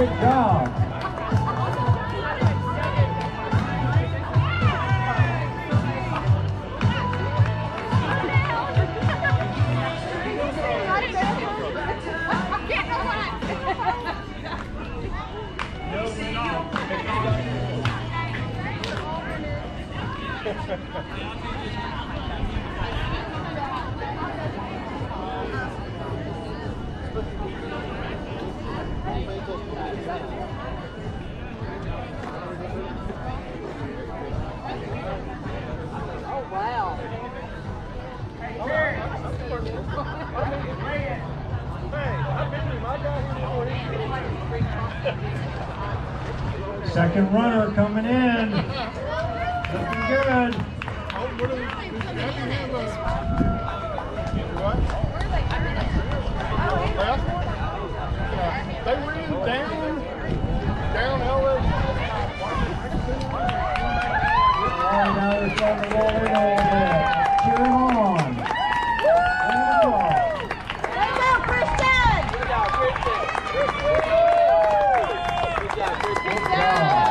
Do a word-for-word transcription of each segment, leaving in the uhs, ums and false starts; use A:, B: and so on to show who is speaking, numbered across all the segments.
A: Good job. Second runner coming in. Looking good.
B: They ran down, down L A.
A: Oh, now they're starting to roll in a little bit. Cheer them on.
C: Let's go, Christian!
B: Good job, Christian. Good job, Christian.
C: Good job.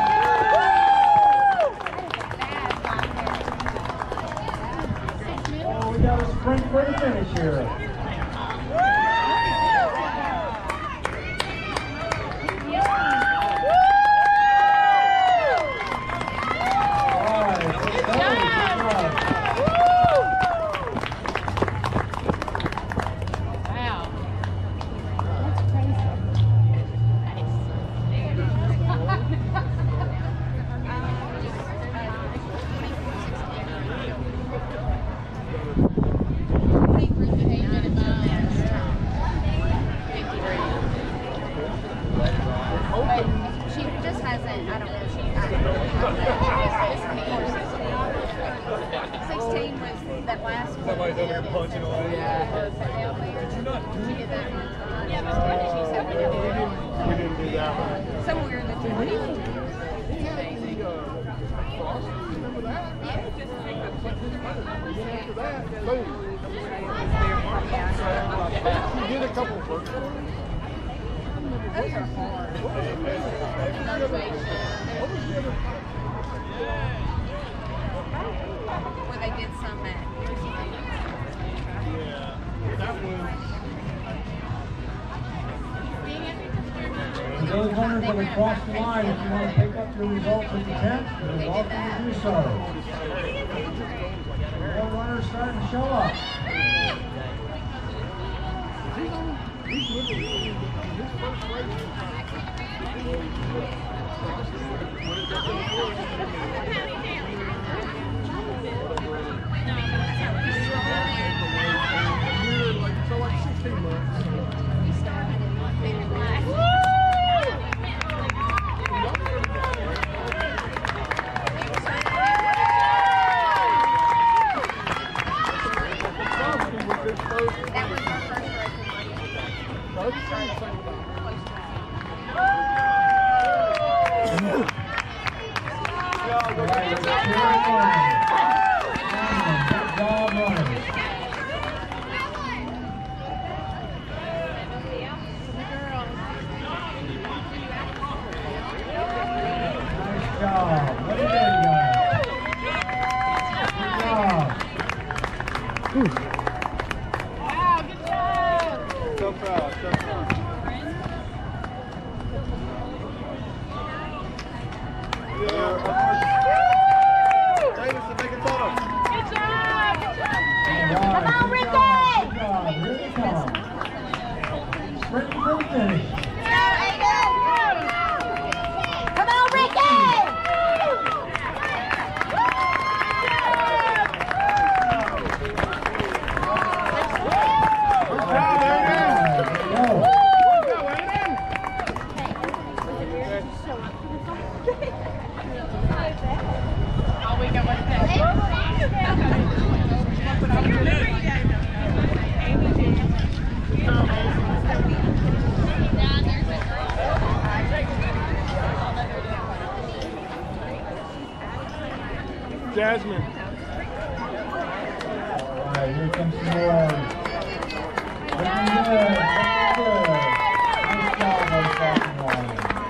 A: Oh, we got a sprint for the finish here. Those runners that have crossed the line, if you want to pick up your results at the tent, you're welcome to do so. More runners starting to show up.
B: So like sixteen months. Jasmine.
A: All right, here comes some more. Looking good, looking good. Nice job on the second one.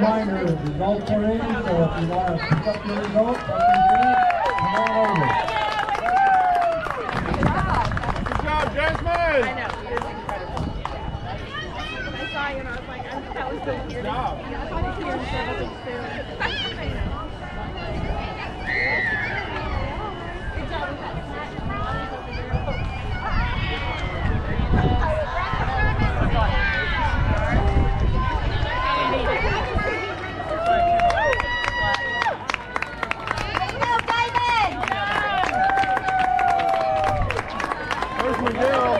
A: reminder, the results are in, so if you want to pick up your results, come on over.
B: Good job, Jasmine!
D: I know, he is incredible. I saw you and I was like, I that was so weird.
B: Good job.
D: I thought he was here instead of soon. I know. Good job.
B: Where's Miguel?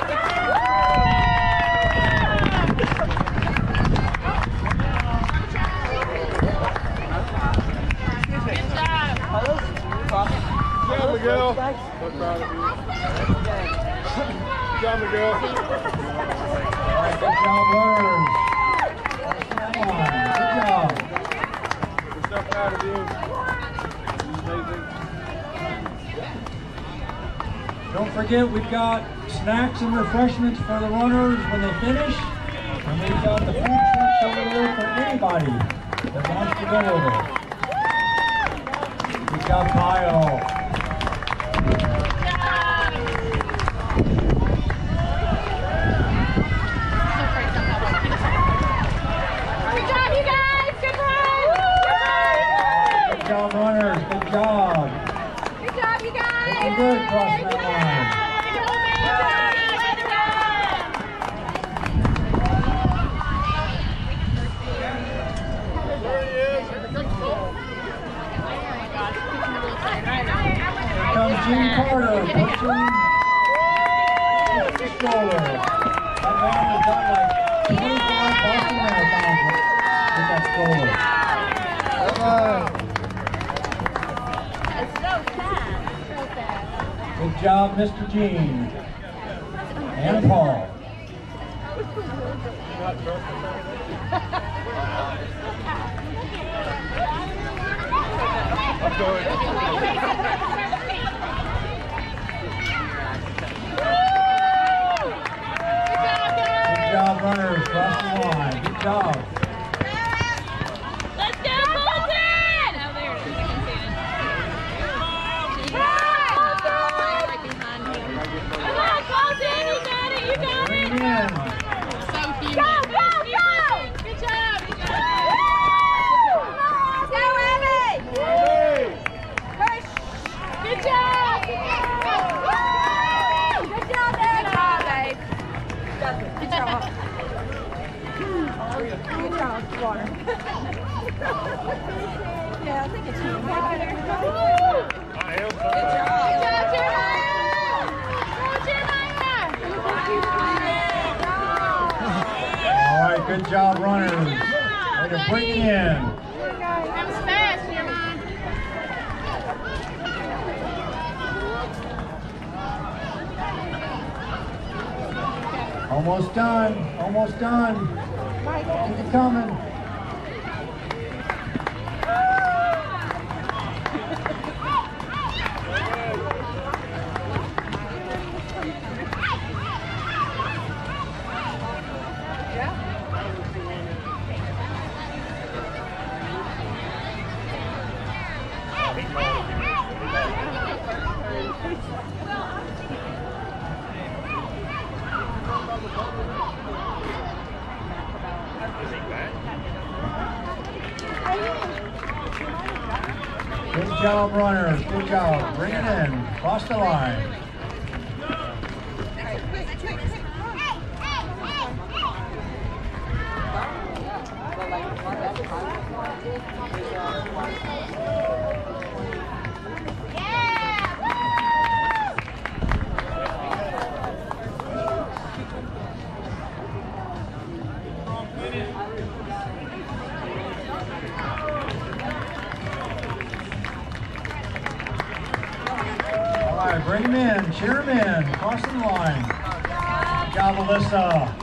B: Yeah, Miguel. So proud of you. Good job, Miguel.
A: All right, good job, runners. Come on, good job.
B: We're so proud of you. Amazing.
A: Don't forget, we've got snacks and refreshments for the runners when they finish. And we've got the food trucks over there for anybody that wants to go over. We've got Kyle.
C: Good job, you guys! Good run!
A: Good job, runners. Good job.
C: Good job, you guys!
A: Looking good crossing that line.
B: There he is. Here comes Cole.
A: Here comes Gene Carter pushing the stroller. That man has done like twenty-five Boston marathons with that stroller.
C: That's so fast. So fast.
A: Good job, Mister Gene. And Paul.
B: I'm going.
A: Good job, runners. Cross the line. Good job.
C: Let's go, Colton! Oh, there it is. I can see it. Right behind him. Come on, Colton! You got it! You got
A: Bring
C: it!
A: it in.
C: So cute. Go, go, go! Good job! Good job! Go, Abby!
B: Hey!
C: Push! Good job! Good job, Dad! Good job, babe. Good job. Good job, water. Yeah, I think it's you.
B: I am.
C: Good job. Good job, Jeremiah! Go, Jeremiah!
A: All right, good job, runners. Way to bring it in.
C: That was fast, Jeremiah.
A: Almost done. Almost done. Keep it coming. Good job, runners. Good job. Bring it in. Cross the line. All right, bring him in. Cheer him in. Crossing the line. Good job, Alyssa.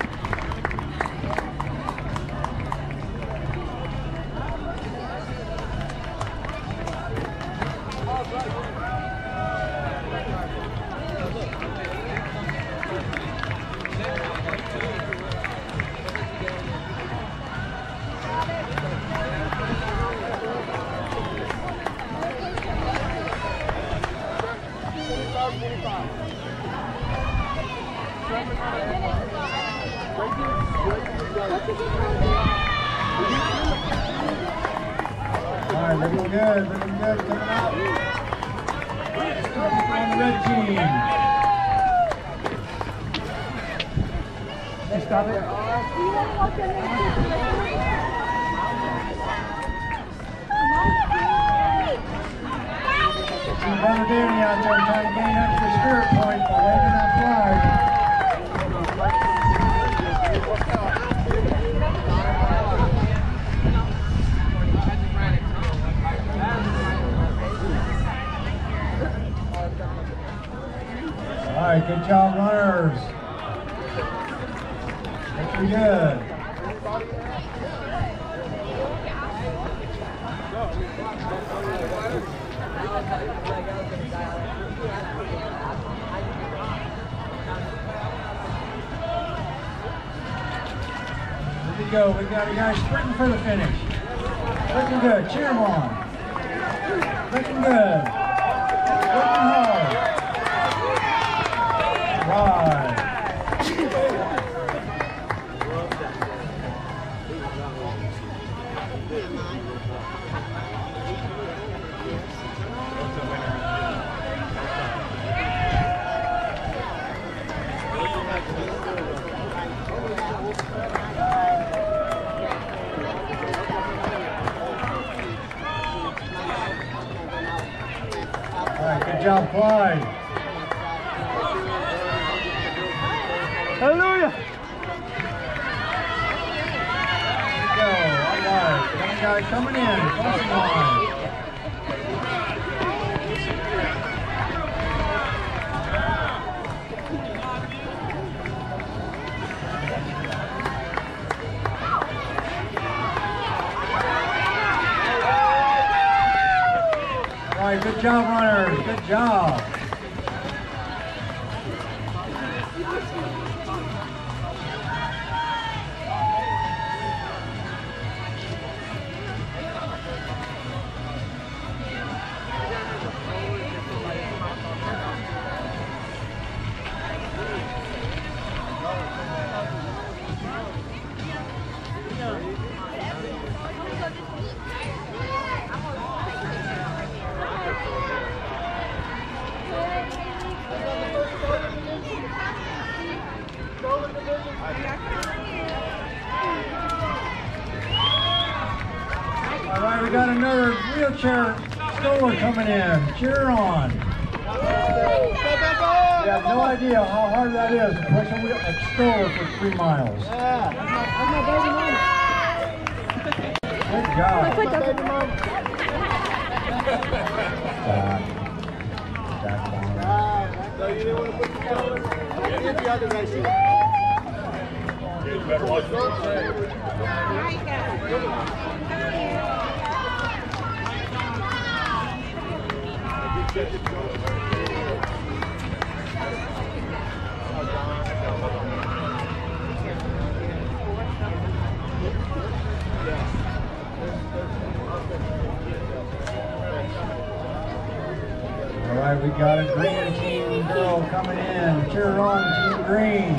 A: All right, looking good, looking good, coming up. Starting on the red team. They stop it. See Brother Danny out there trying to gain extra spirit points by waving that flag. All right, good job, runners. Looking good. Here we go. We got a guy sprinting for the finish. Looking good. Cheer him on. Looking good. Working hard. Right. All right, good job, Clyde.
B: Hallelujah!
A: There we go. All right, young guy coming in. Crossing line. All right, good job, runners. Good job. All right, we got another wheelchair stroller coming in. Cheer on. You have no idea how hard that is to push a, wheel, a stroller for three miles. Good job. Back. Back on.
B: So you didn't want to put the stroller? Get the other guy seat. You better watch it.
A: All right, we got a green team girl coming in. Cheer on, Team Green.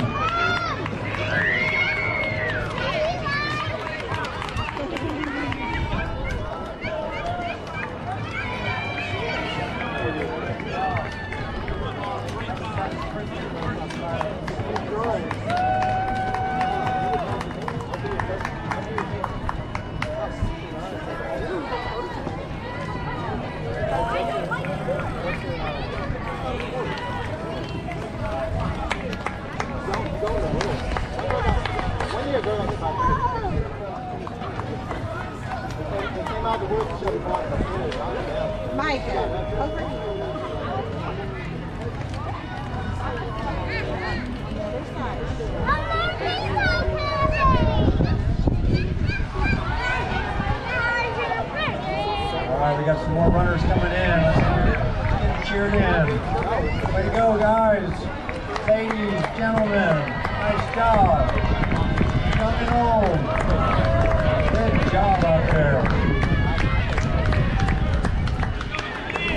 D: Micah, over here.
A: All right, we got some more runners coming in. Let's get, get cheered in. Way to go, guys. Ladies, gentlemen, nice job. Young and old. Good job out there.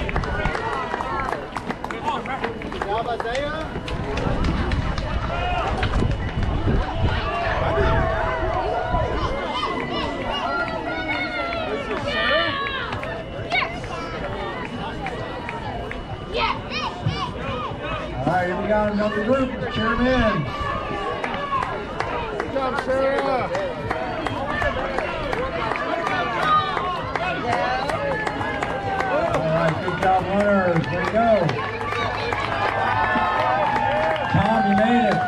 B: Good job, Isaiah.
A: the group. Let's cheer them in.
B: Good job, Sarah.
A: All right, good job, runners. Way to go. Tom, you made it.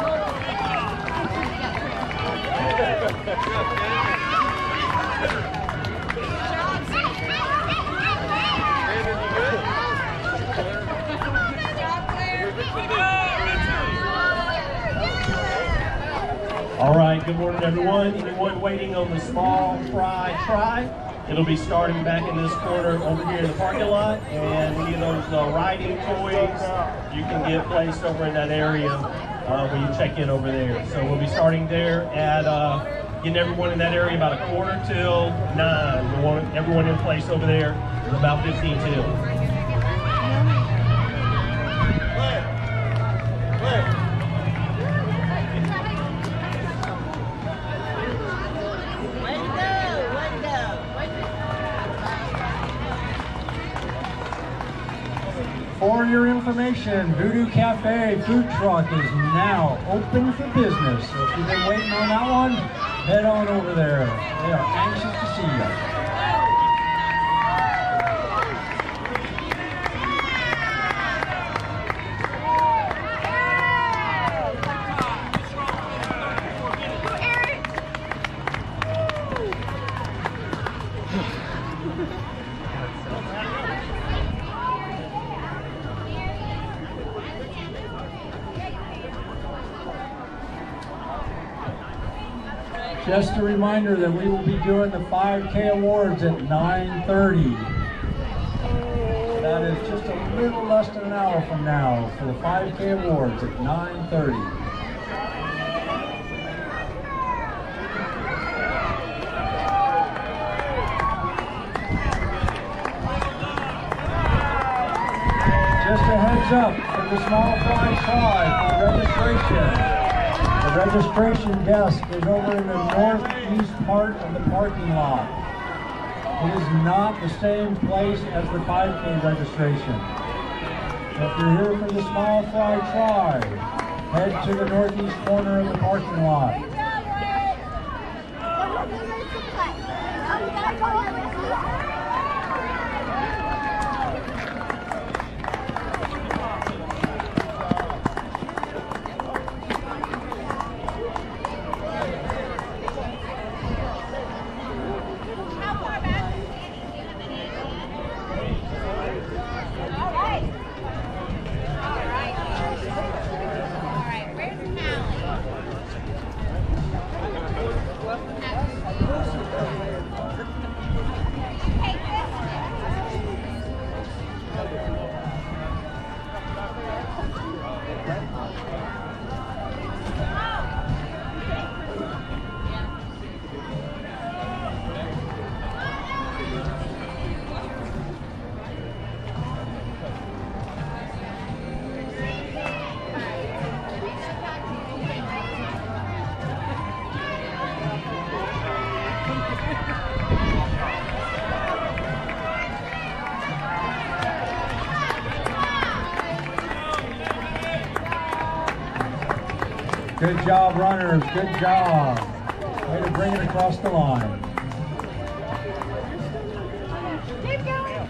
E: All right, good morning, everyone. Anyone waiting on the small fry try? It'll be starting back in this corner over here in the parking lot, and any of those uh, riding toys you can get placed over in that area uh, when you check in over there. So we'll be starting there at uh, getting everyone in that area about a quarter till nine. We want everyone in place over there about fifteen till.
A: For your information, Voodoo Cafe food truck is now open for business. So if you've been waiting on that one, head on over there. They are anxious to see you. Just a reminder that we will be doing the five K awards at nine thirty. That is just a little less than an hour from now for the five K awards at nine thirty. Just a heads up for the small fry try for registration. The registration desk is over in the northeast part of the parking lot. It is not the same place as the five K registration. If you're here for the small fry try, head to the northeast corner of the parking lot. Good job, runners. Good job. Way to bring it across the line.
D: Keep going.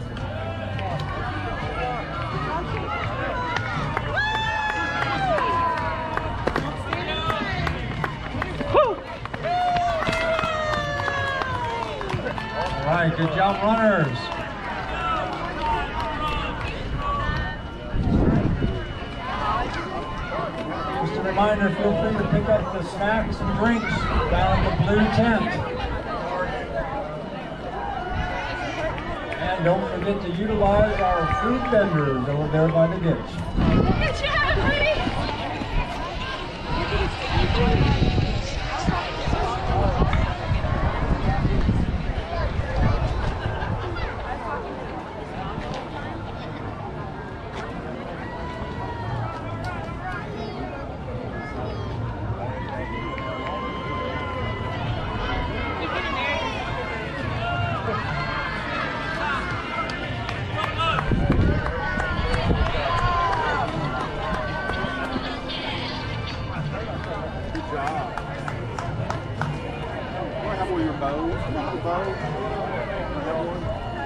A: All right, good job, runners. Just a reminder, feel free to pick up the snacks and drinks down in the blue tent. And don't forget to utilize our fruit vendors over there by the ditch.
C: Good job, Bree.
B: job. What happened with your bow? Your bow? You have one?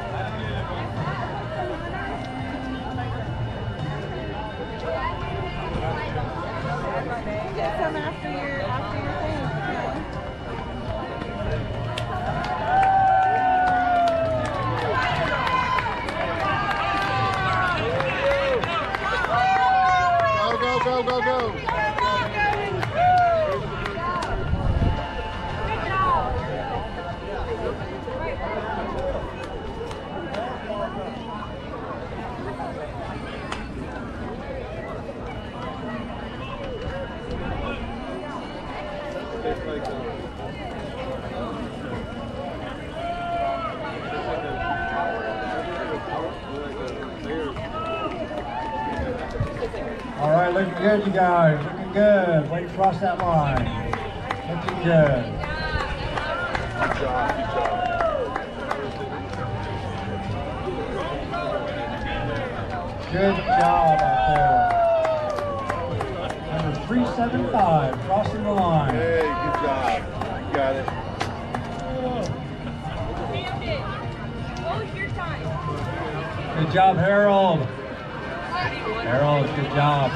D: Get some after your after your thing.
B: Go, go, go, go, go.
A: All right, looking good, you guys. Looking good. Way to cross that line. Looking good.
B: Good job, good job.
A: Good job out there. Number three seven five, crossing the line.
B: Hey, good job. You got it.
C: Damn it. What was your time?
A: Good job, Harold. Harold, good job.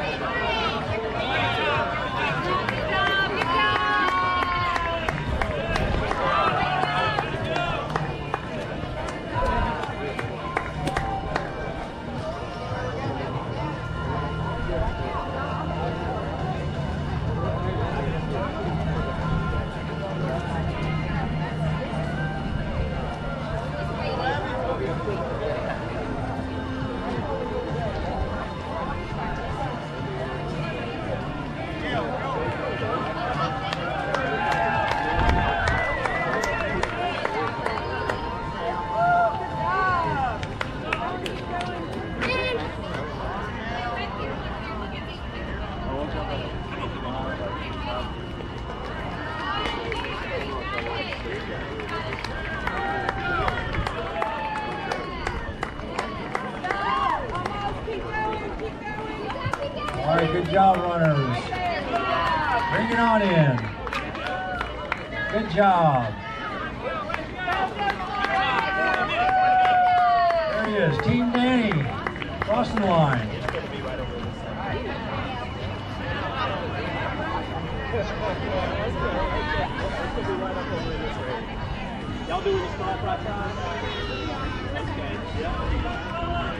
A: All right, good job, runners. Bring it on in. Good job. There he is, Team Danny, crossing the line.
E: Y'all doing the small fry time? Okay, yeah.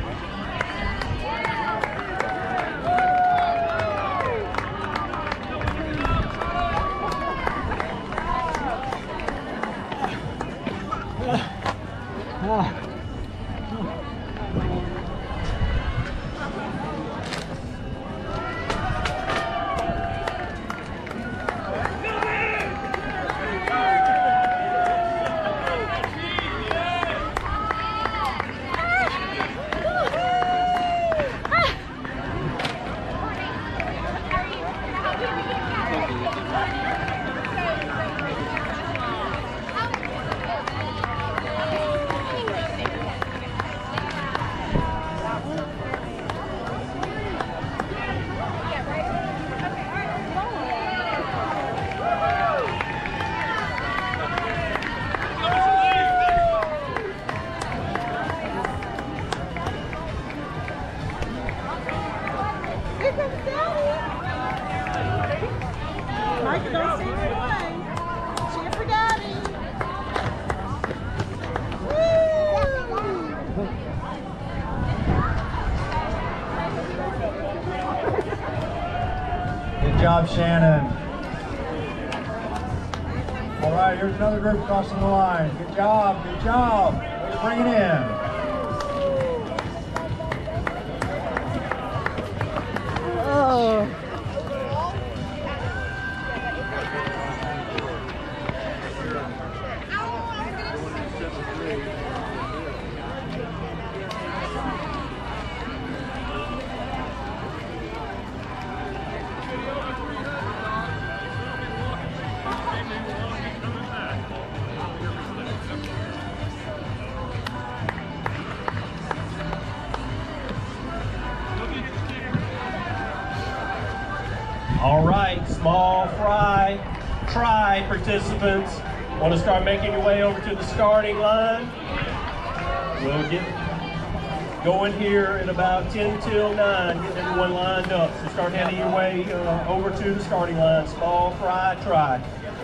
D: Micah, don't stand in the way. Cheer for Daddy.
A: Good job, Shannon. All right, here's another group crossing the line. Good job, good job. Let's bring it in.
D: Oh.
E: All right, small fry try participants, want to start making your way over to the starting line. We'll get going here in about ten till nine, getting everyone lined up. So start heading your way uh, over to the starting line. Small fry try.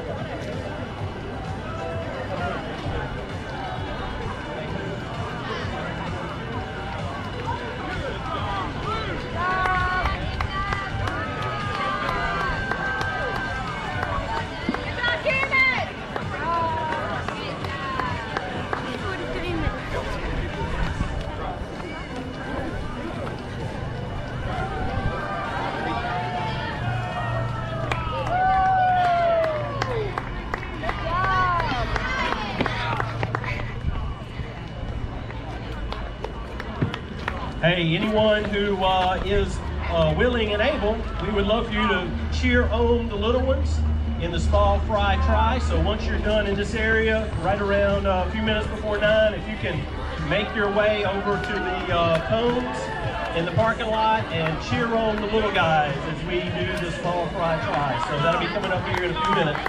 E: Hey, anyone who uh, is uh, willing and able, we would love for you to cheer on the little ones in the small fry try. So once you're done in this area, right around uh, a few minutes before nine, if you can make your way over to the uh, cones in the parking lot and cheer on the little guys as we do the small fry try. So that'll be coming up here in a few minutes.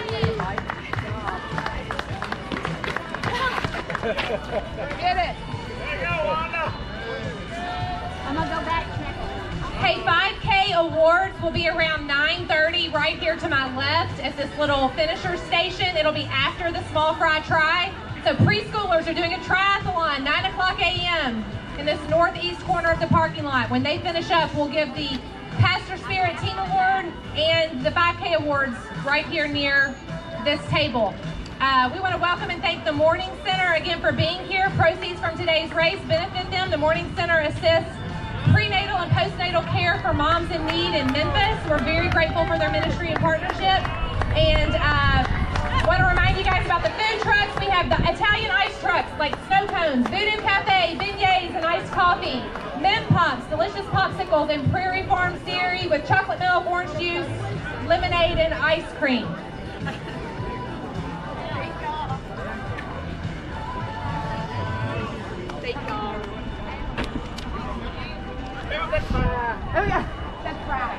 C: Get it.
B: There you go, Wanda.
C: I'm gonna go back. Okay, five K awards will be around nine thirty right here to my left at this little finisher station. It'll be after the small fry try. So preschoolers are doing a triathlon, nine o'clock A M in this northeast corner of the parking lot. When they finish up, we'll give the Pastor Spirit Team Award and the five K awards right here near this table. Uh, we want to welcome and thank the Morning Center again for being here. Proceeds from today's race benefit them. The Morning Center assists prenatal and postnatal care for moms in need in Memphis. We're very grateful for their ministry and partnership. And uh, want to remind you guys about the food trucks. We have the Italian ice trucks like snow cones, Voodoo Cafe, beignets and iced coffee, Mem Pops, delicious popsicles, and Prairie Farms Dairy with chocolate milk, orange juice, lemonade, and ice cream.
D: Oh yeah, that's right.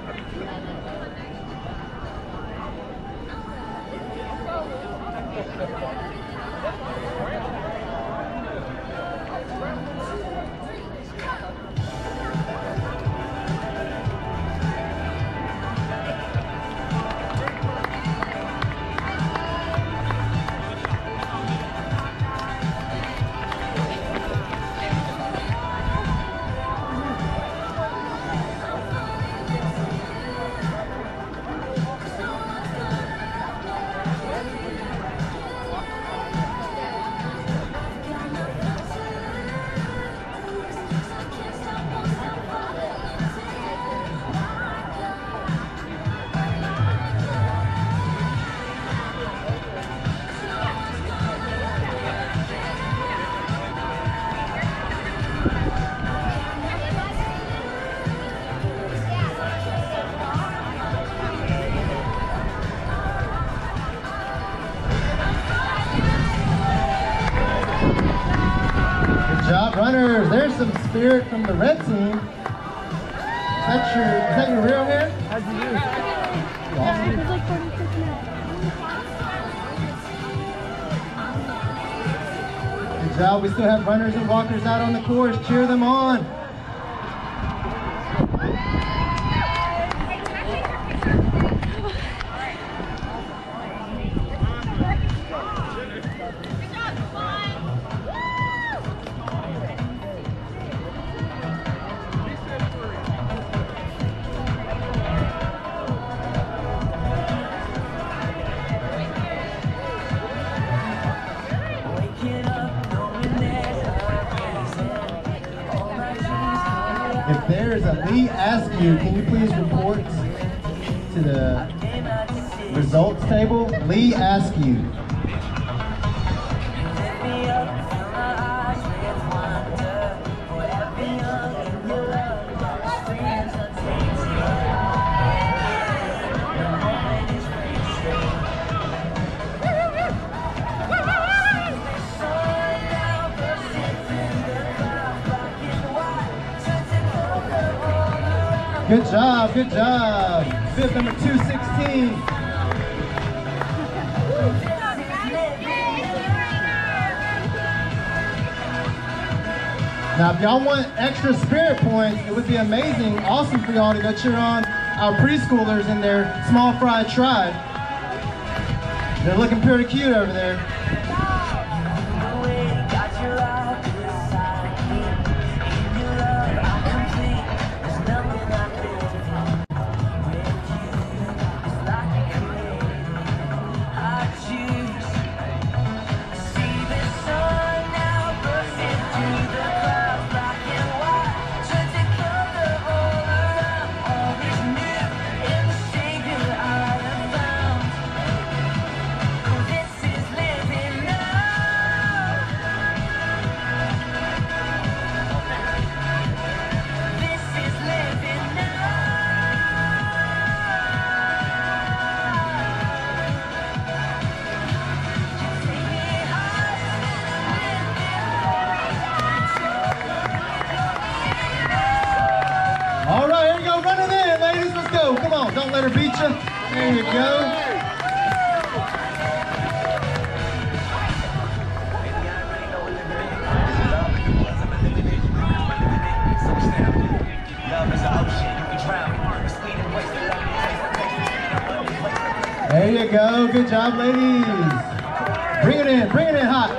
F: Runners, there's some spirit from the red team. Is that your, is that your real hair? How'd you do? Awesome.
D: It was like forty-six minutes.
F: Good job. We still have runners and walkers out on the course. Cheer them on. If there is a Lee Askew, can you please report to the results table? Lee Askew. Good job, good job. Bib number two sixteen. Now, if y'all want extra spirit points, it would be amazing, awesome for y'all to go cheer on our preschoolers in their small fry tribe. They're looking pretty cute over there. All right, here we go, run it in, ladies, let's go. Come on, don't let her beat you. There you go. There you go, good job, ladies. Bring it in, bring it in hot.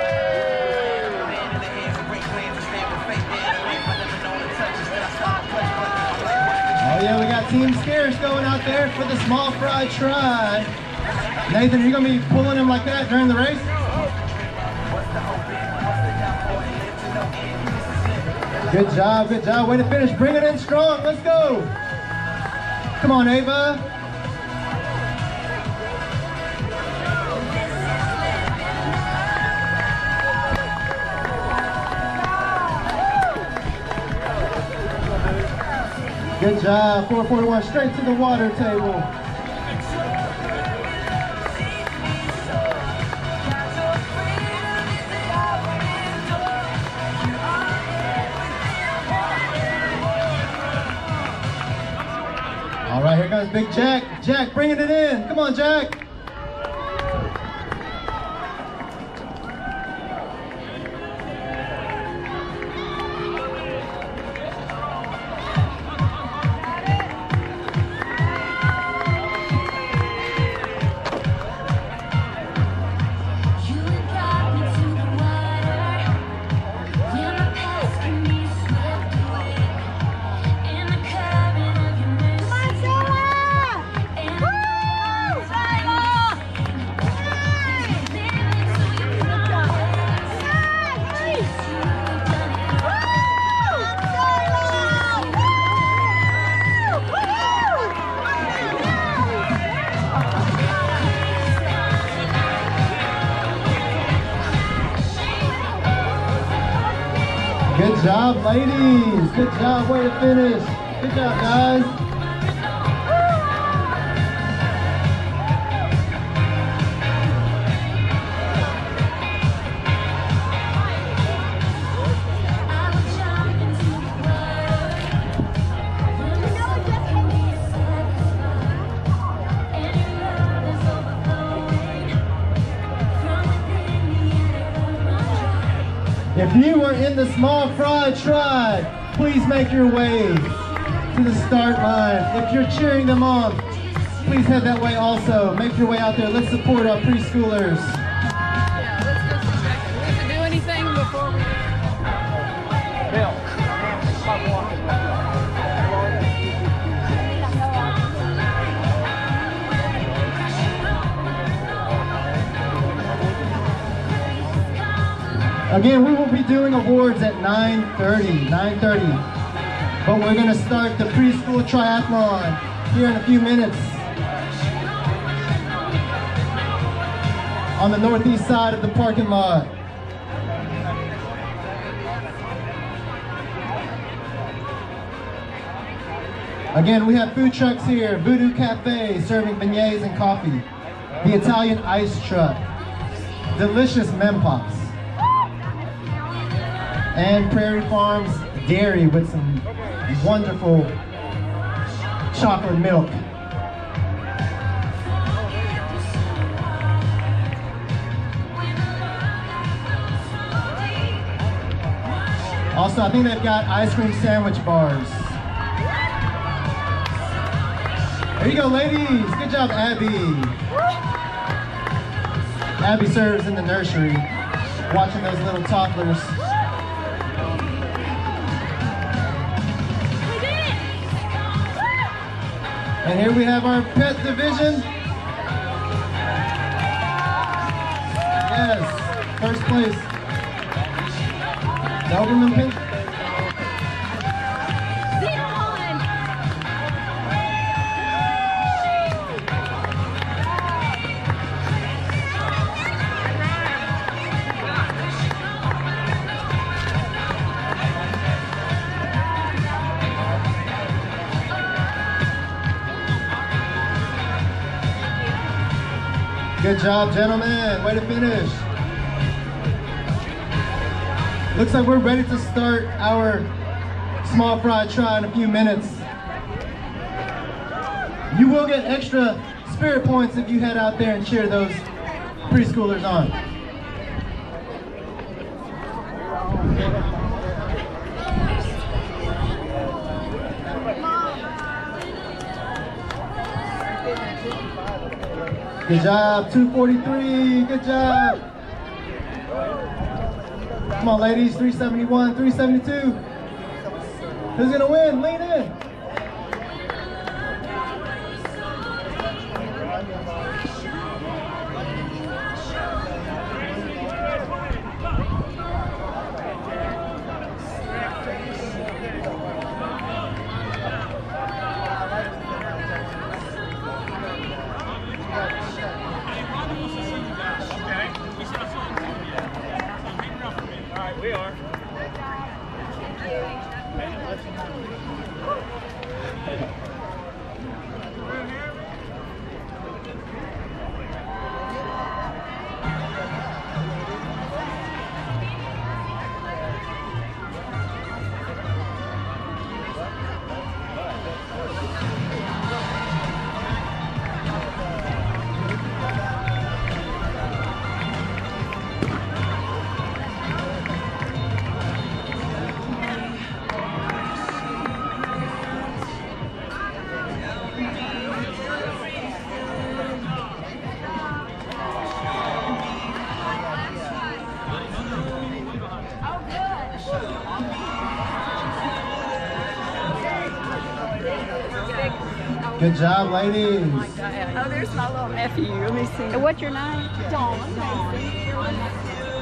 F: Oh yeah, we got Team Scarce going out there for the small fry try. Nathan, are you gonna be pulling him like that during the race? Good job, good job. Way to finish. Bring it in strong. Let's go. Come on, Ava. Good job, four forty-one, straight to the water table. All right, here comes Big Jack. Jack, bringing it in. Come on, Jack. Good job, ladies. Good job, way to finish. Good job, guys. If you are in the small fry tribe, please make your way to the start line. If you're cheering them on, please head that way also. Make your way out there. Let's support our preschoolers.
D: Yeah, let's go see Becky. We have to do anything before we...
B: Bill, stop walking.
F: Again, we will be doing awards at nine thirty, nine thirty. But we're gonna start the preschool triathlon here in a few minutes. On the northeast side of the parking lot. Again, we have food trucks here. Voodoo Cafe serving beignets and coffee. The Italian Ice Truck. Delicious Mempops. And Prairie Farms Dairy with some wonderful chocolate milk. Also, I think they've got ice cream sandwich bars. There you go, ladies. Good job, Abby. Abby serves in the nursery, watching those little toddlers. And here we have our pet division. Yes, first place. Doberman Pin. Good job, gentlemen. Way to finish. Looks like we're ready to start our small fry try in a few minutes. You will get extra spirit points if you head out there and cheer those preschoolers on. Good job, two forty-three, good job. Come on, ladies, three seventy-one, three seventy-two. Who's gonna win? Lean in.
B: We are.
F: Good job, ladies.
D: Oh, there's my little nephew. Let me see. What's your name? Dawn. Dawn.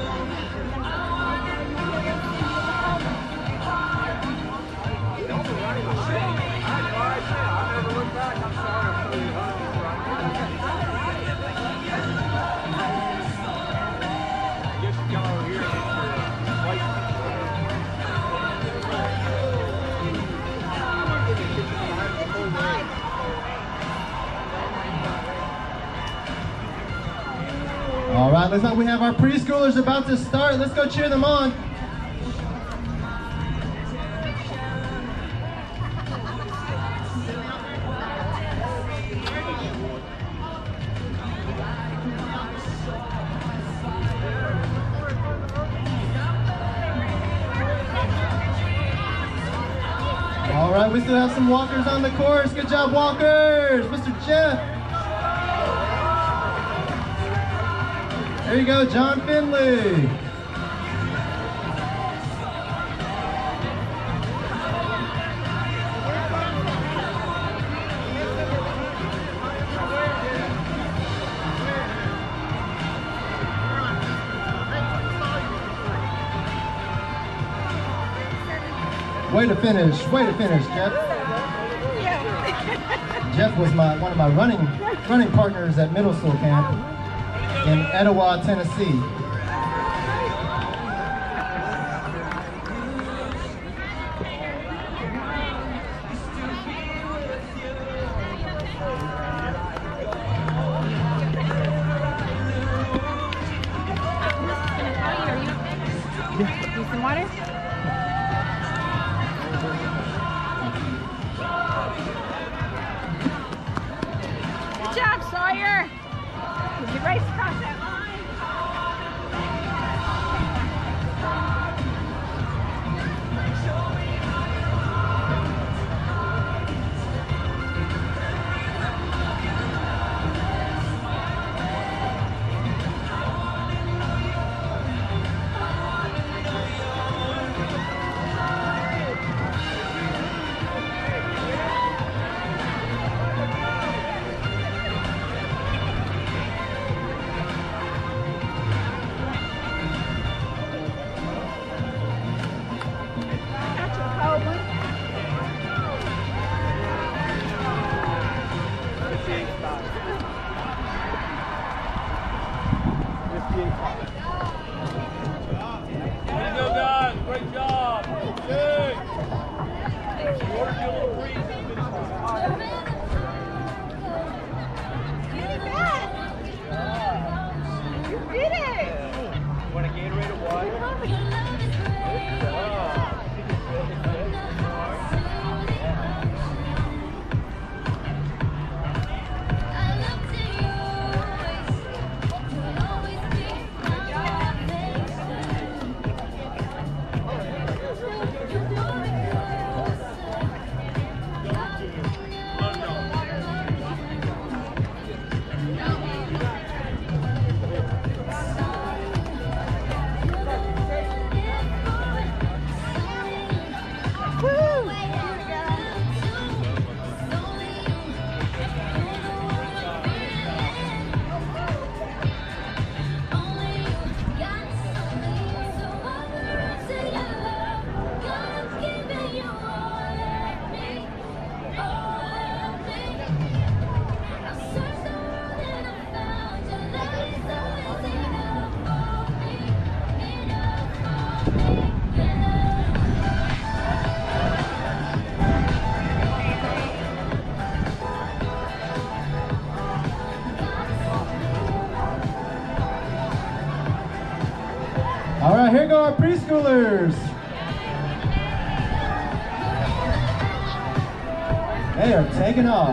F: All right, looks like we have our preschoolers about to start. Let's go cheer them on. All right, we still have some walkers on the course. Good job, walkers. Mister Jeff. There you go, John Finley. Way to finish, way to finish, Jeff. Jeff was my one of my running running partners at middle school camp in Etowah, Tennessee.
D: Need some water? Sawyer. Did you race across that line?
F: All right, here go our preschoolers. They are taking off.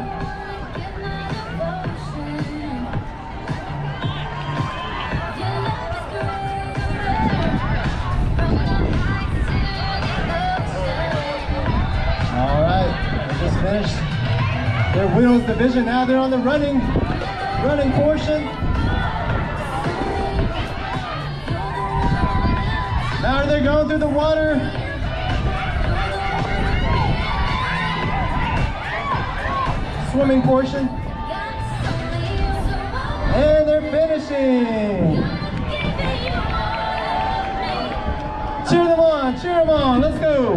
F: All right, they just finished their wheels division. Now they're on the running, running portion. Now they're going through the water. Swimming portion. And they're finishing. Cheer them on, cheer them on, let's go.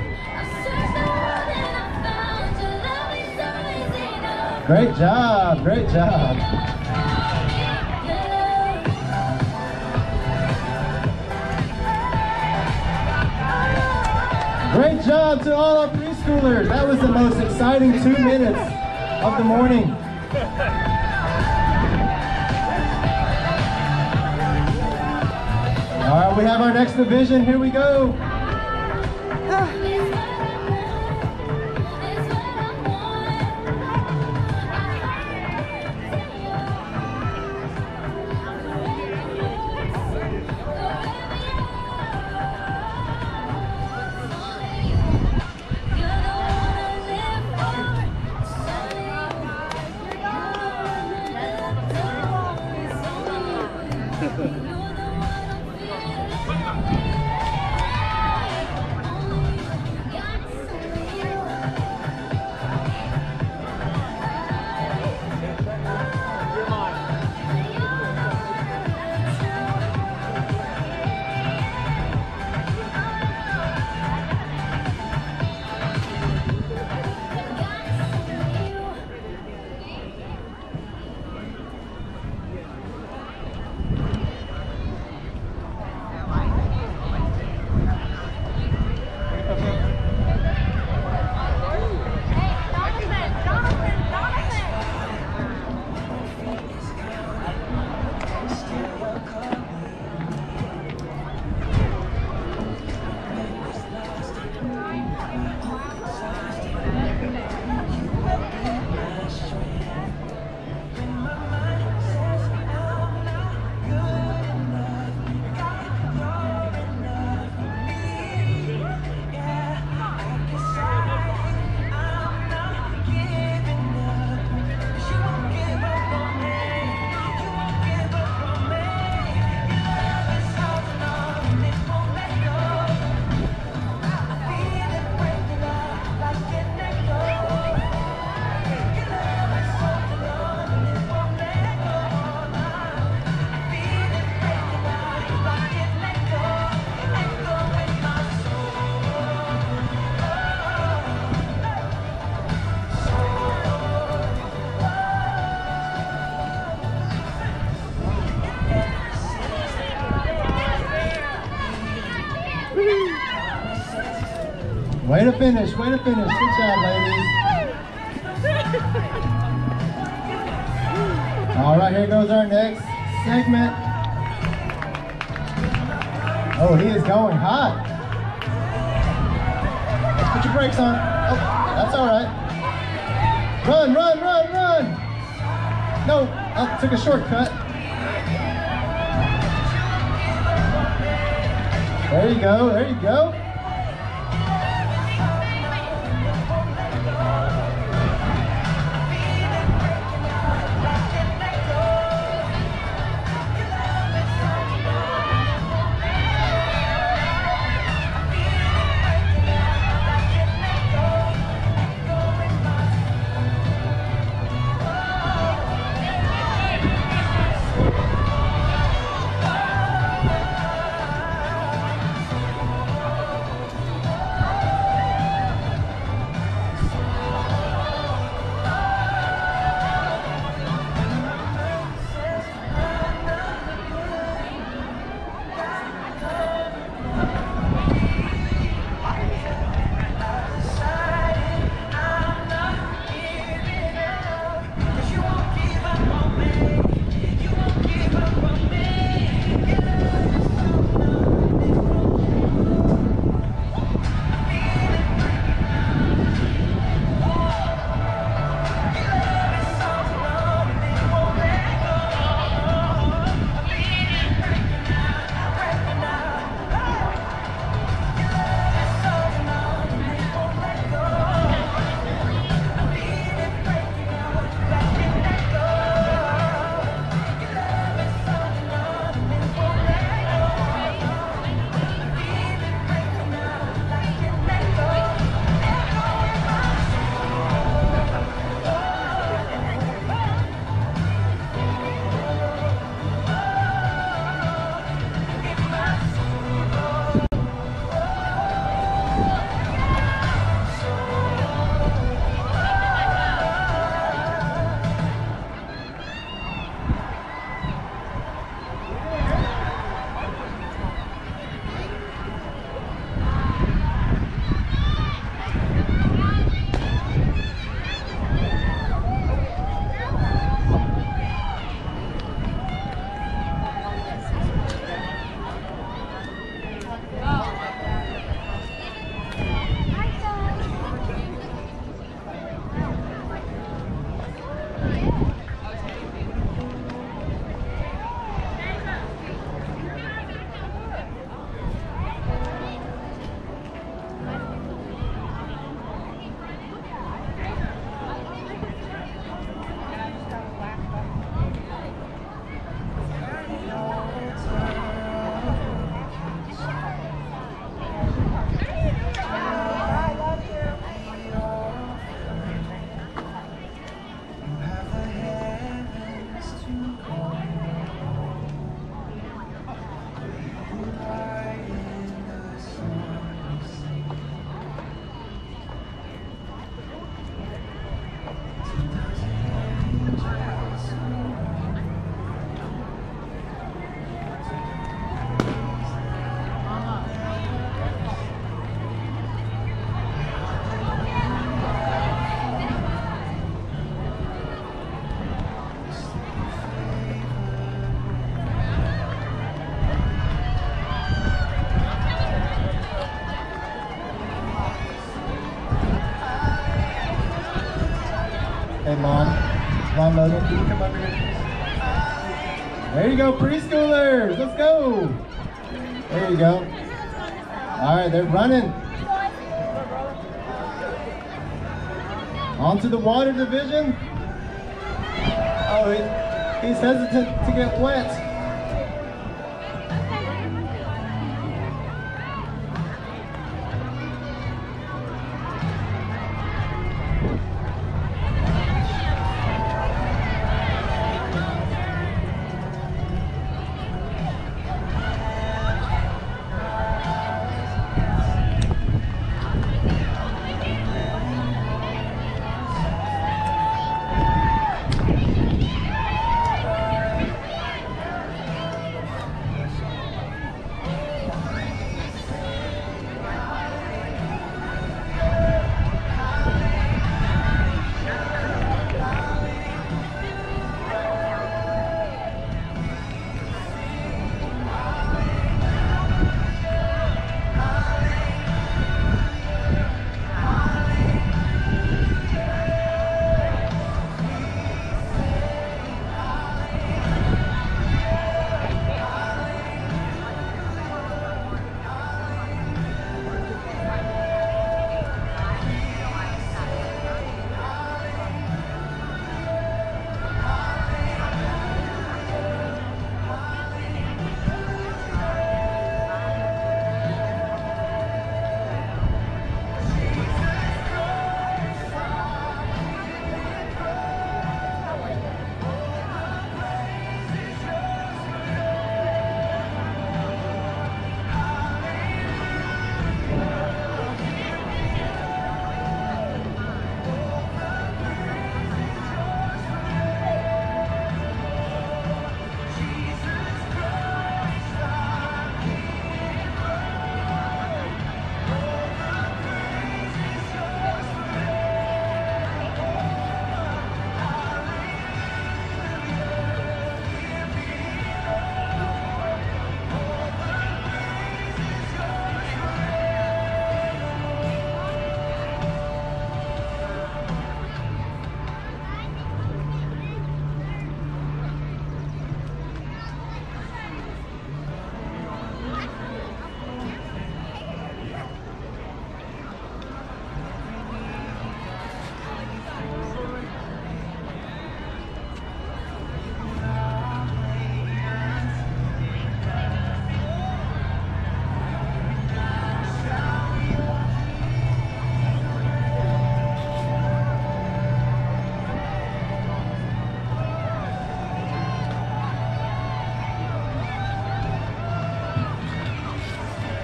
F: Great job, great job. Great job to all our preschoolers. That was the most exciting two minutes of the morning. All right, we have our next division. Here we go. Way to finish, way to finish. Good job, ladies. All right, here goes our next segment. Oh, he is going hot. Let's put your brakes on. Oh, that's all right. Run, run, run, run. No, oh, took a shortcut. There you go, there you go. Hey, Mom. Mom Logan, can you come over here? There you go, preschoolers. Let's go. There you go. All right, they're running. On to the water division. Oh, he, he's hesitant to get wet.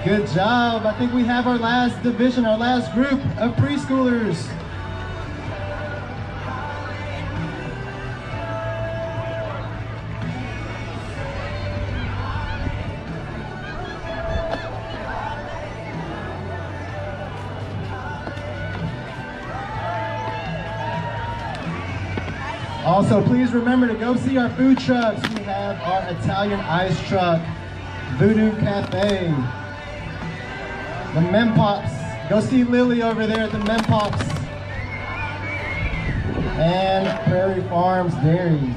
F: Good job. I think we have our last division, our last group of preschoolers. Also, please remember to go see our food trucks. We have our Italian ice truck, Voodoo Cafe, the Mem Pops. Go see Lily over there at the Mem Pops. And Prairie Farms Dairy.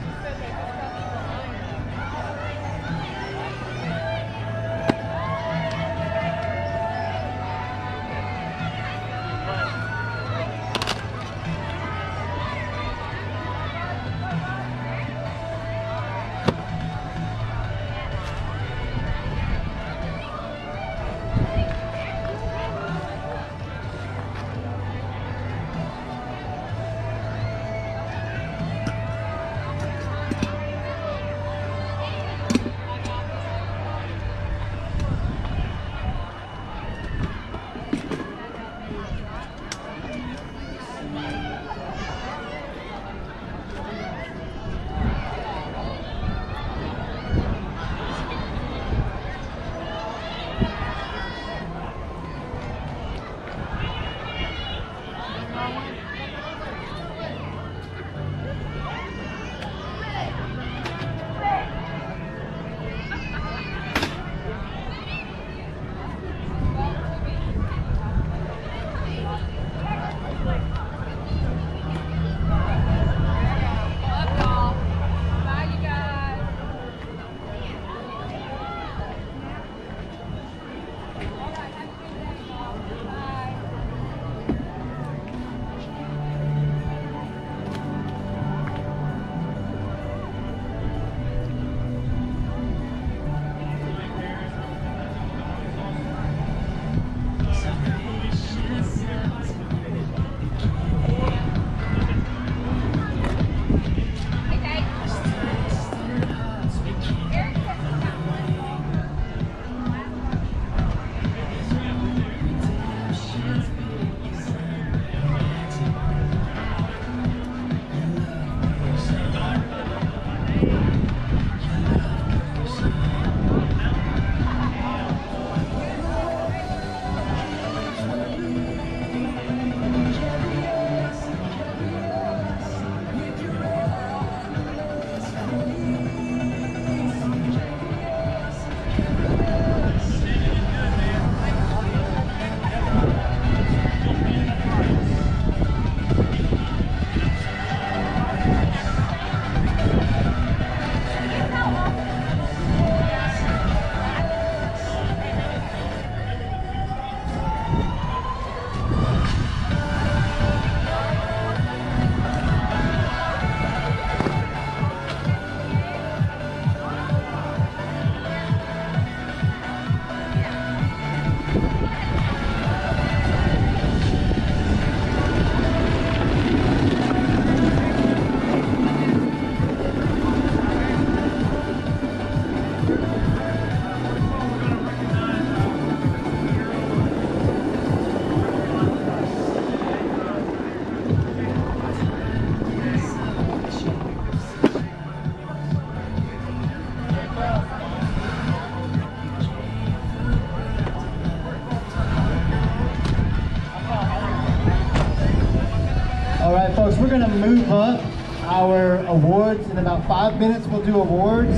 F: Folks, we're going to move up our awards. In about five minutes, we'll do awards.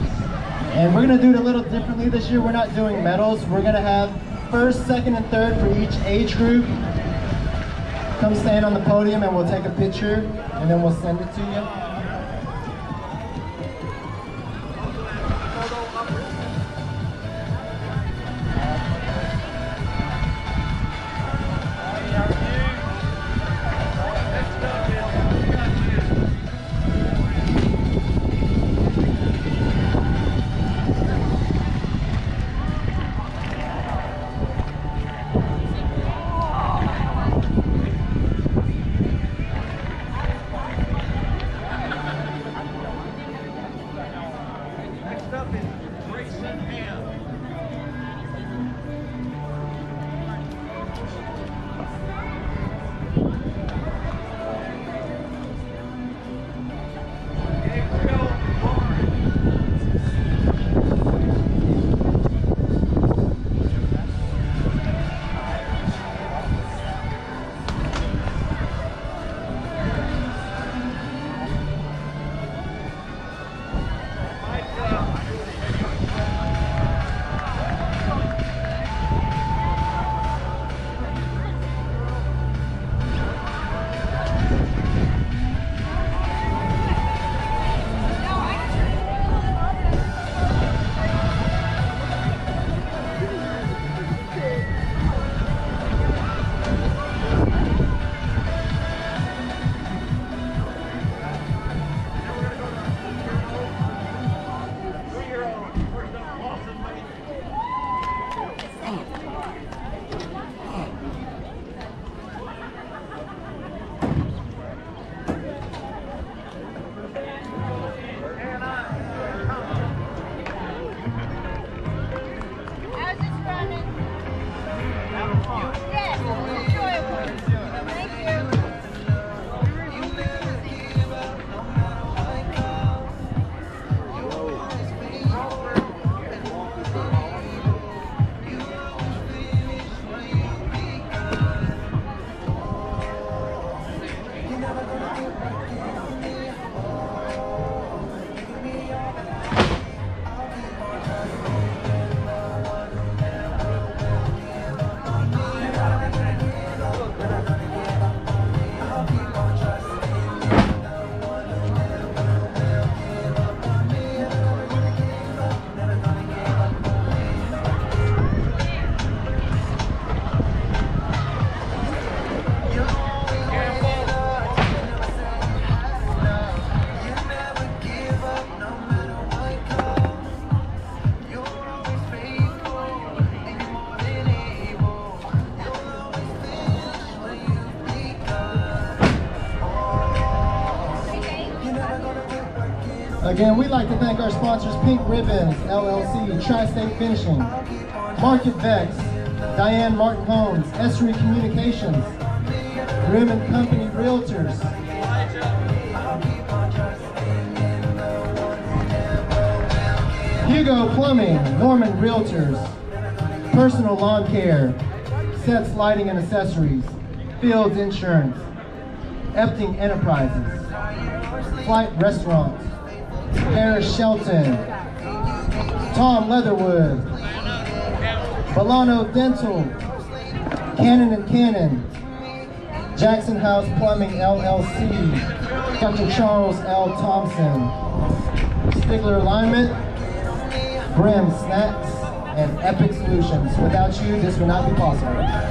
F: And we're going to do it a little differently this year. We're not doing medals. We're going to have first, second, and third for each age group. Come stand on the podium and we'll take a picture and then we'll send it to you. Again, we'd like to thank our sponsors, Pink Ribbons, L L C, Tri-State Finishing, Market Vex, Diane Martin Homes, Essery Communications, Grimm and Company Realtors, Hugo Plumbing, Norman Realtors, Personal Lawn Care, Sets Lighting and Accessories, Fields Insurance, Epting Enterprises, Flight Restaurant, Harris Shelton, Tom Leatherwood, Bolano Dental, Cannon and Cannon, Jackson House Plumbing L L C, Doctor Charles L. Thompson, Stigler Alignment, Brim Snacks, and Epic Solutions. Without you, this would not be possible.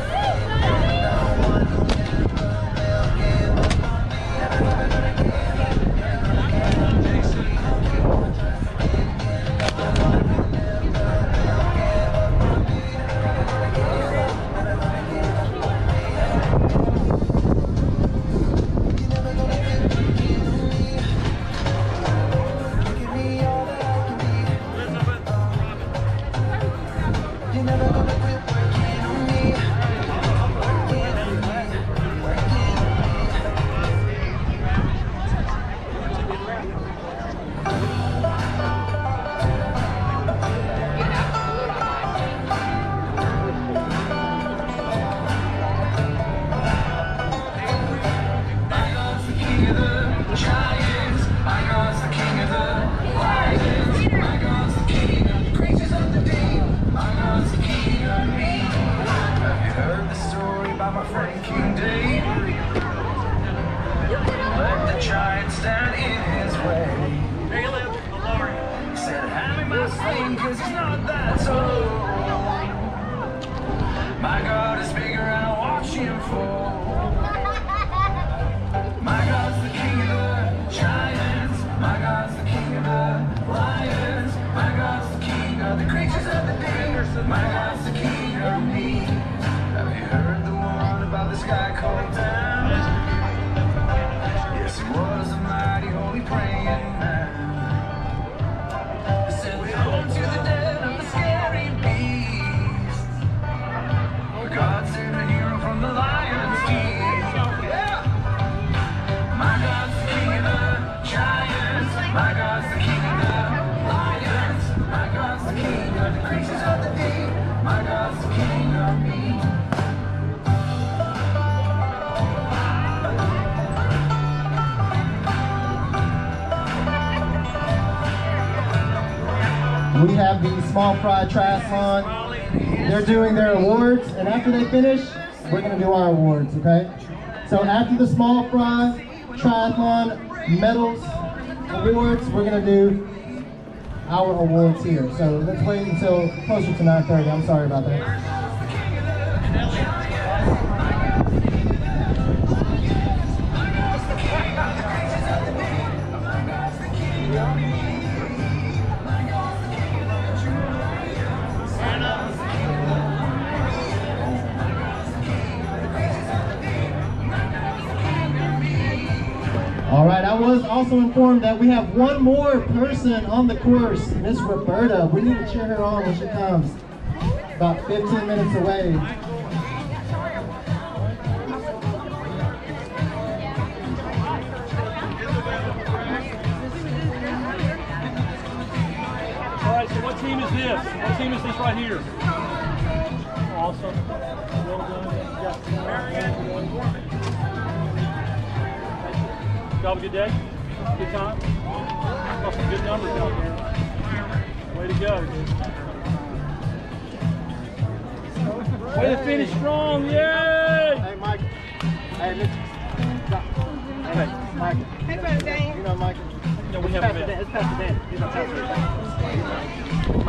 F: We have the Small Fry Triathlon. They're doing their awards, and after they finish, we're going to do our awards, okay? So after the Small Fry Triathlon medals awards, we're going to do our awards here. So let's wait until closer to nine thirty. I'm sorry about that. All right, I was also informed that we have one more person on the course, Miss Roberta. We need to cheer her on when she comes. About fifteen minutes away.
G: All right, so what team is this? What team is this right here? Awesome. Well done. Y'all have a good day? Good time? Got some good numbers out there. Way to go. Way to finish strong, yay!
B: Hey, Mike. Hey, Mitch. Hey, Mike.
D: Hey, Brother Dane.
B: You know Michael?
G: No, we haven't met.
B: It's Pastor Dan. He's not Pastor Dan.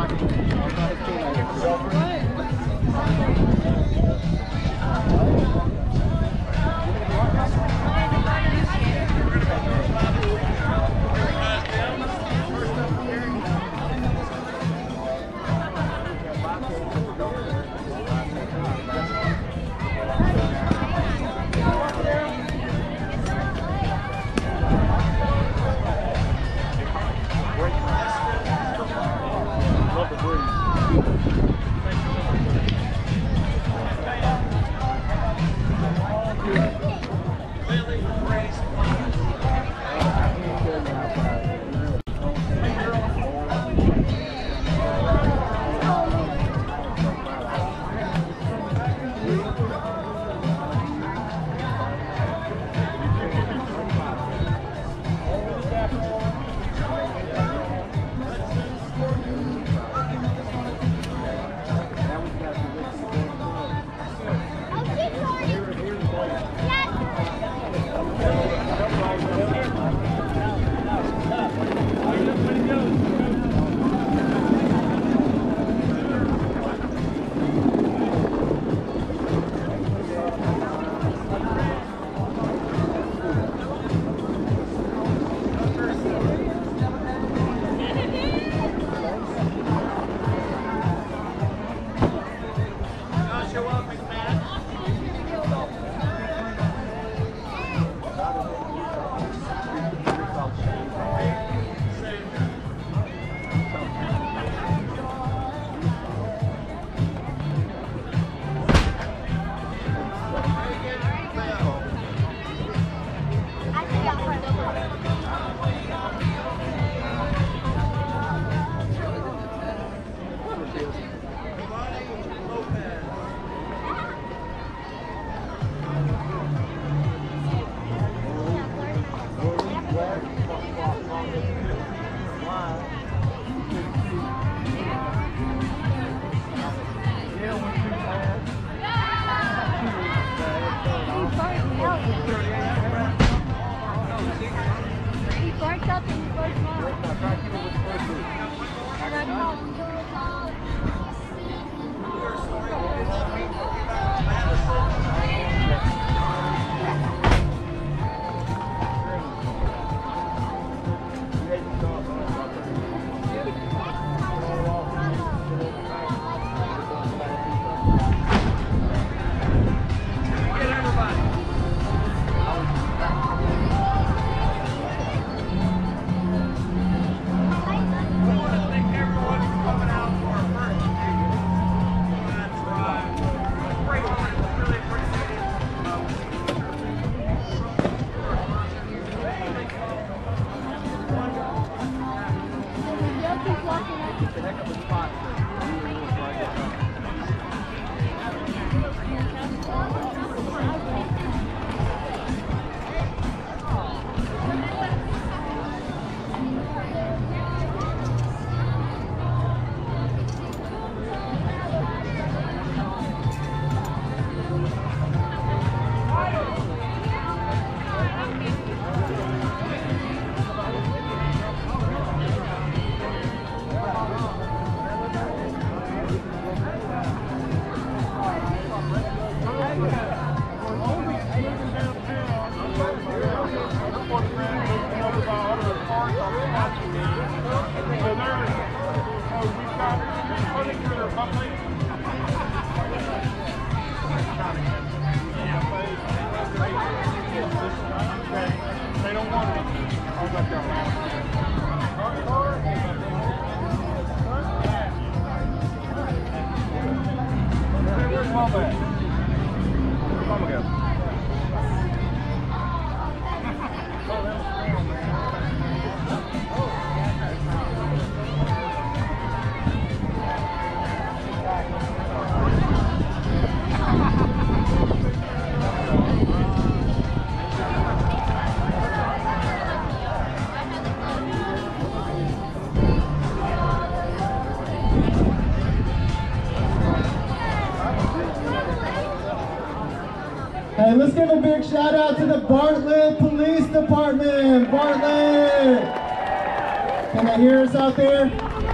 F: Hey, let's give a big shout out to the Bartlett Police Department. Bartlett! Can they hear us out there?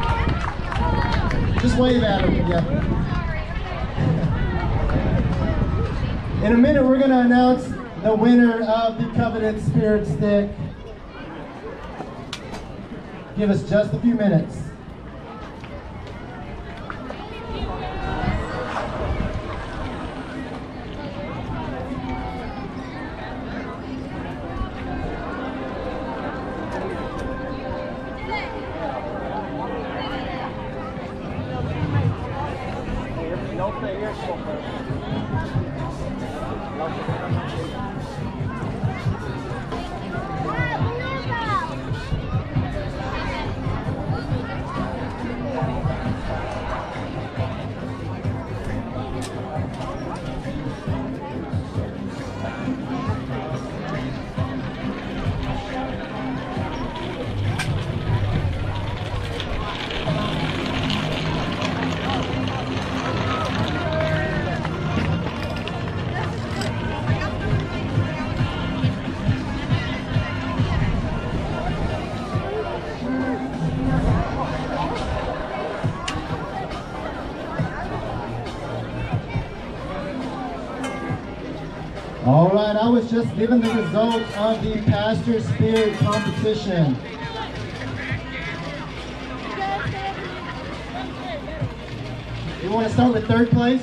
F: Just wave at them, yeah. In a minute, we're going to announce the winner of the coveted Spirit Stick. Give us just a few minutes. All right, I was just given the results of the Pastor Spirit competition. You want to start with third place?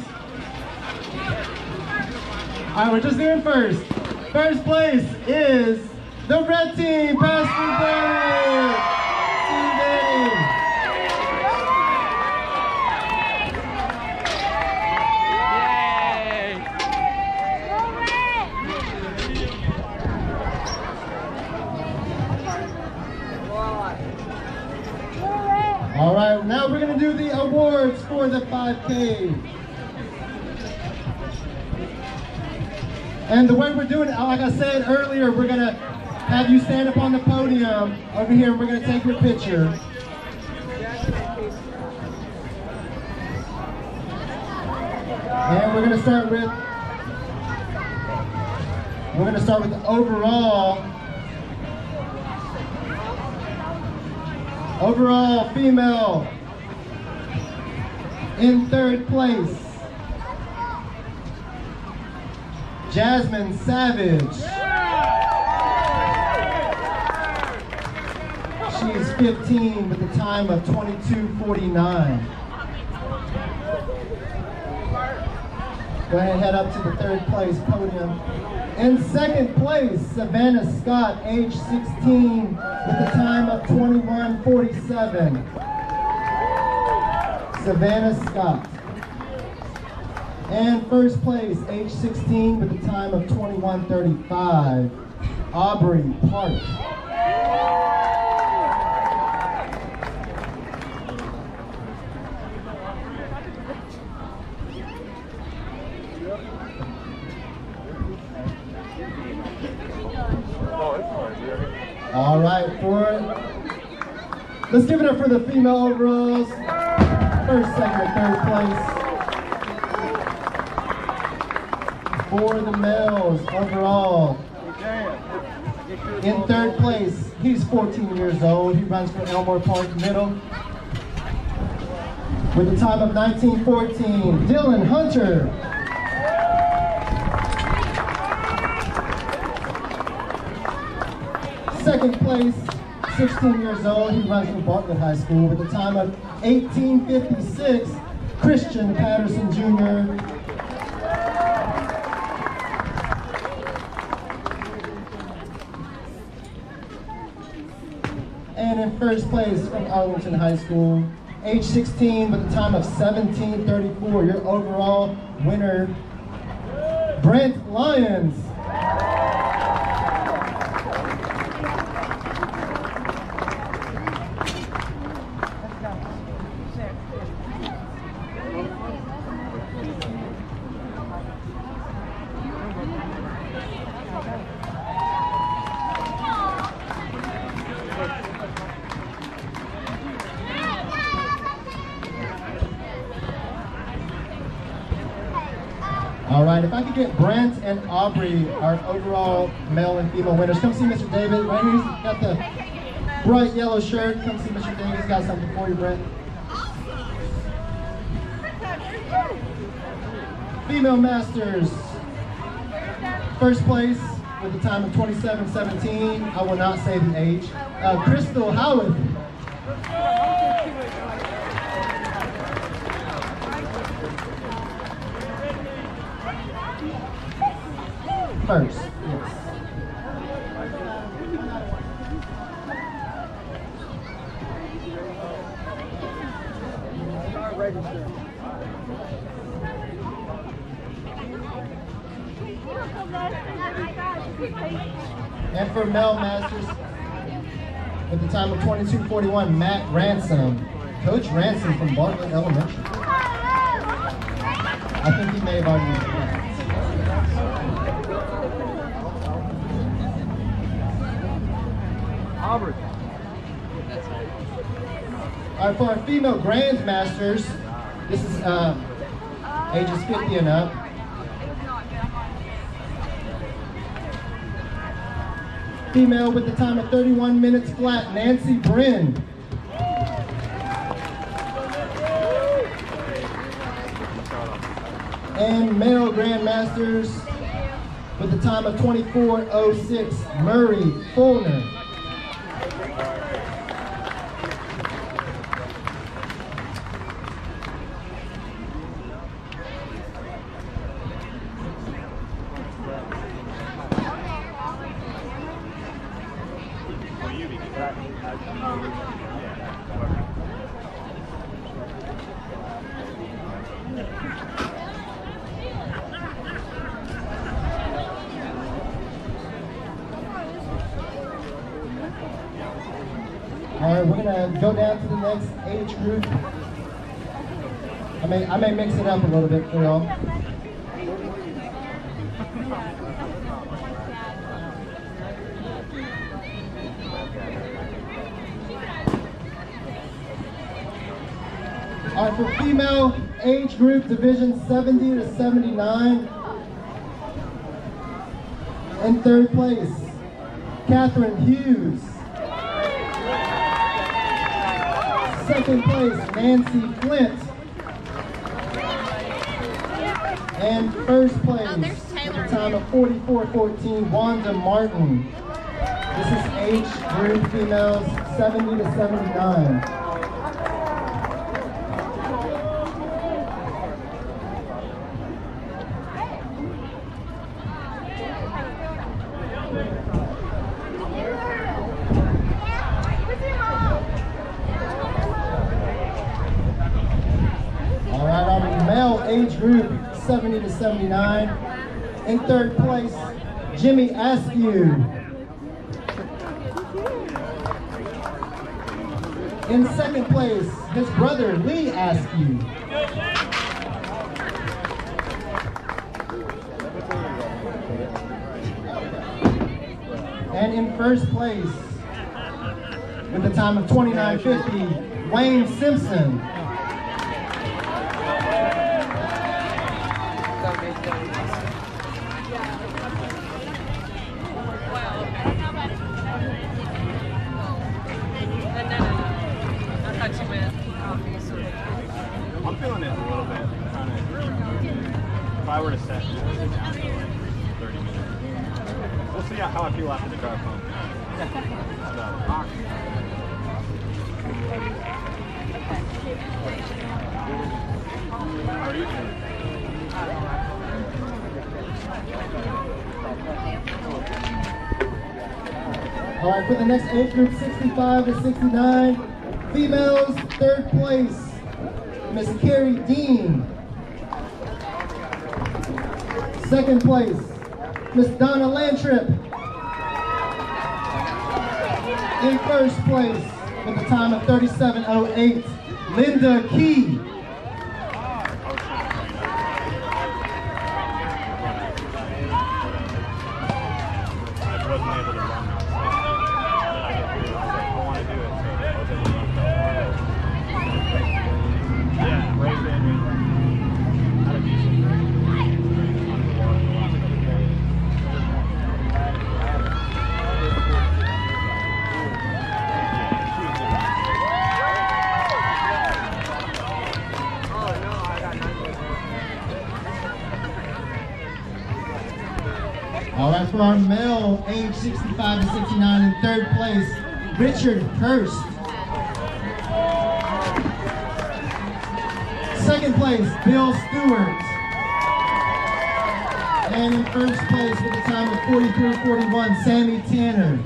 F: All right, we're just doing first. First place is the red team, Pastor Derek. Steve. All right, now we're going to do the awards for the five K. And the way we're doing it, like I said earlier, we're going to have you stand up on the podium over here and we're going to take your picture. And we're going to start with, we're going to start with the overall. Overall female in third place, Jasmine Savage. She is fifteen with a time of twenty-two forty-nine. Go ahead and head up to the third place podium. In second place, Savannah Scott, age sixteen, with a time of twenty-one forty-seven. Savannah Scott. And first place, age sixteen, with a time of twenty-one thirty-five, Aubrey Park. Let's give it up for the female overalls. First, second, and third place. For the males overall. In third place, he's fourteen years old. He runs for Elmore Park Middle. With a time of nineteen fourteen, Dylan Hunter. Second place, sixteen years old. He runs for Bartlett High School with a time of eighteen fifty-six, Christian Patterson Junior And in first place from Arlington High School, age sixteen with a time of seventeen thirty-four, your overall winner, Brent Lyons. All right, if I could get Brent and Aubrey, our overall male and female winners. Come see Mister David. Right here, he's got the bright yellow shirt. Come see Mister David. He's got something for you, Brent. Female Masters. First place with a time of twenty-seven seventeen. I will not say the age. Uh, Crystal Howard. First, yes. And for male masters, at the time of twenty-two forty-one, Matt Ransom, Coach Ransom from Bartlett Elementary. I think he may have already used that.
G: Aubrey.
F: All right, for our female grandmasters, this is uh, ages fifty and up. Female with the time of thirty-one minutes flat, Nancy Bryn. And male grandmasters with the time of twenty-four oh six, Murray Fulner. All right, we're gonna go down to the next age group. I may, I may mix it up a little bit for y'all. All right, for female age group, division seventy to seventy-nine. In third place, Catherine Hughes. Second place, Nancy Flint. And first place,
C: Oh, there's Taylor
F: at the time of forty-four fourteen, Wanda Martin. This is age group females seventy to seventy-nine. Age group seventy to seventy-nine. In third place, Jimmy Askew. In second place, his brother Lee Askew. And in first place, with a time of twenty-nine fifty, Wayne Simpson.
B: I'm feeling it a little bit. I'm trying to, if I were to set it down to like thirty minutes, we'll see how I feel after the drive home. So, how are you doing?
F: All right, for the next age group, sixty-five to sixty-nine, females, third place, Miss Carrie Dean. Second place, Miss Donna Lantrip. In first place, with a time of thirty-seven oh eight, Linda Key.
B: I wasn't able to run that. I want to do it, so I was able to run that. Yeah, right there. Had a decent break.
F: All right, for our male, age sixty-five to sixty-nine, in third place, Richard Hurst. Second place, Bill Stewart. And in first place with a time of forty-three forty-one, Sammy Tanner.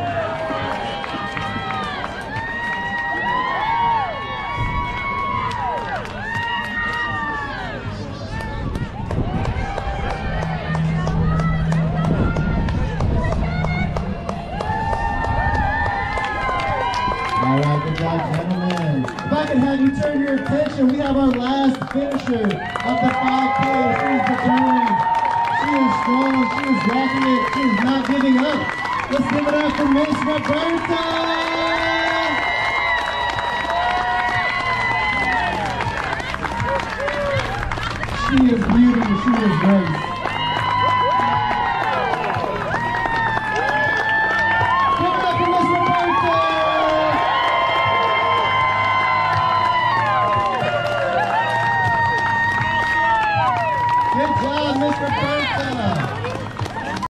F: All right, good job, gentlemen. If I can have you turn your attention, we have our last finisher of the five K. She's determined. She is strong. She is rocking it. She is not giving up. Let's give it up for Miss Roberta. She is beauty. She is grace. Give it up for Miss Roberta. Good job, Miss Roberta.